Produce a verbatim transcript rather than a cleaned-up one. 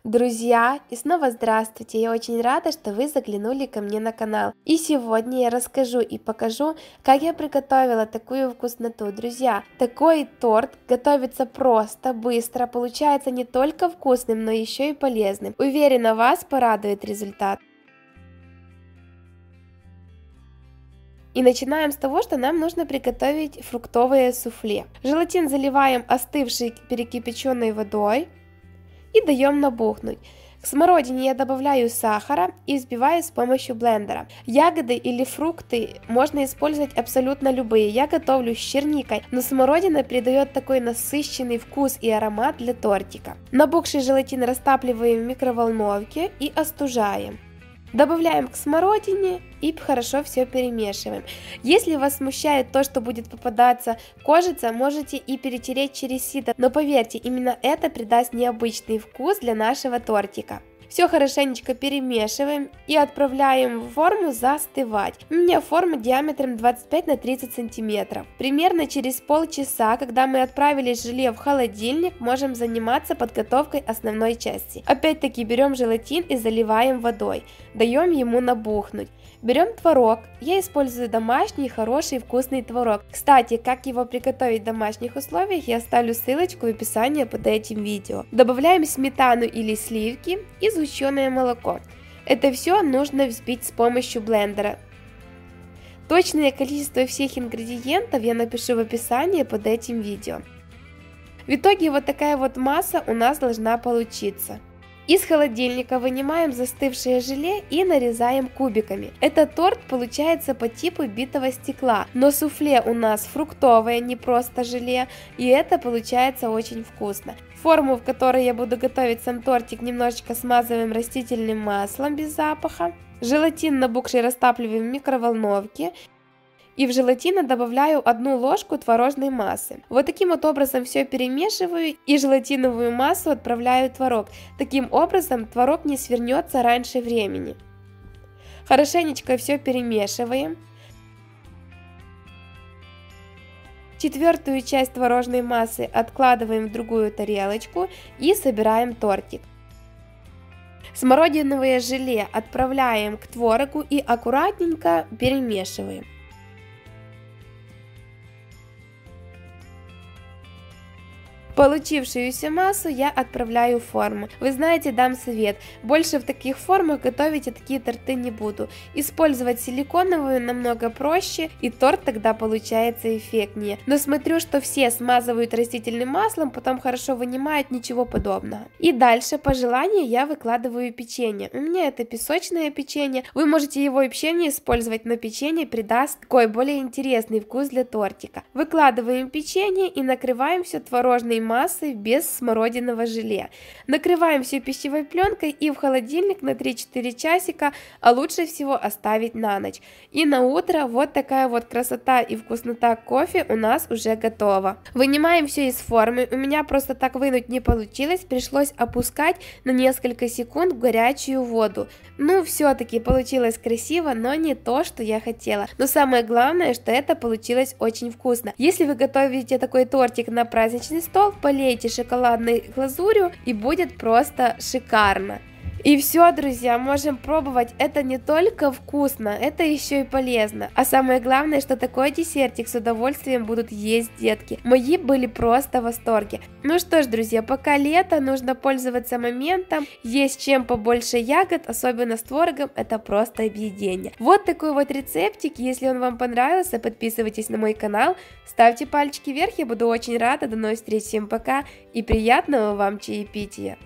Друзья, и снова здравствуйте! Я очень рада, что вы заглянули ко мне на канал. И сегодня я расскажу и покажу, как я приготовила такую вкусноту. Друзья, такой торт готовится просто, быстро, получается не только вкусным, но еще и полезным. Уверена, вас порадует результат. И начинаем с того, что нам нужно приготовить фруктовое суфле. Желатин заливаем остывшей перекипяченной водой и даем набухнуть. К смородине я добавляю сахара и взбиваю с помощью блендера. Ягоды или фрукты можно использовать абсолютно любые. Я готовлю с черникой, но смородина придает такой насыщенный вкус и аромат для тортика. Набухший желатин растапливаем в микроволновке и остужаем. Добавляем к смородине и хорошо все перемешиваем. Если вас смущает то, что будет попадаться кожица, можете и перетереть через сито, но поверьте, именно это придаст необычный вкус для нашего тортика. Все хорошенечко перемешиваем и отправляем в форму застывать. У меня форма диаметром двадцать пять на тридцать сантиметров. Примерно через полчаса, когда мы отправили желе в холодильник, можем заниматься подготовкой основной части. Опять-таки берем желатин и заливаем водой. Даем ему набухнуть. Берем творог. Я использую домашний, хороший, вкусный творог. Кстати, как его приготовить в домашних условиях, я оставлю ссылочку в описании под этим видео. Добавляем сметану или сливки и сгущенное молоко. Это все нужно взбить с помощью блендера. Точное количество всех ингредиентов я напишу в описании под этим видео. В итоге вот такая вот масса у нас должна получиться. Из холодильника вынимаем застывшее желе и нарезаем кубиками. Этот торт получается по типу битого стекла, но суфле у нас фруктовое, не просто желе, и это получается очень вкусно. Форму, в которой я буду готовить сам тортик, немножечко смазываем растительным маслом без запаха. Желатин набухший растапливаем в микроволновке. И в желатин добавляю одну ложку творожной массы. Вот таким вот образом все перемешиваю и желатиновую массу отправляю в творог. Таким образом творог не свернется раньше времени. Хорошенечко все перемешиваем. Четвертую часть творожной массы откладываем в другую тарелочку и собираем тортик. Смородиновое желе отправляем к творогу и аккуратненько перемешиваем. Получившуюся массу я отправляю в форму. Вы знаете, дам совет, больше в таких формах готовить я такие торты не буду. Использовать силиконовую намного проще, и торт тогда получается эффектнее. Но смотрю, что все смазывают растительным маслом, потом хорошо вынимают, ничего подобного. И дальше по желанию я выкладываю печенье. У меня это песочное печенье. Вы можете его вообще не использовать, но печенье придаст такой более интересный вкус для тортика. Выкладываем печенье и накрываем все творожной массой без смородинового желе. Накрываем все пищевой пленкой и в холодильник на три-четыре часика, а лучше всего оставить на ночь. И на утро вот такая вот красота и вкуснота кофе у нас уже готова. Вынимаем все из формы. У меня просто так вынуть не получилось, пришлось опускать на несколько секунд в горячую воду. Ну, все-таки получилось красиво, но не то, что я хотела. Но самое главное, что это получилось очень вкусно. Если вы готовите такой тортик на праздничный стол, полейте шоколадной глазурью и будет просто шикарно. И все, друзья, можем пробовать. Это не только вкусно, это еще и полезно. А самое главное, что такой десертик с удовольствием будут есть детки. Мои были просто в восторге. Ну что ж, друзья, пока лето, нужно пользоваться моментом. Есть чем побольше ягод, особенно с творогом, это просто объедение. Вот такой вот рецептик. Если он вам понравился, подписывайтесь на мой канал, ставьте пальчики вверх, я буду очень рада. До новых встреч, всем пока и приятного вам чаепития.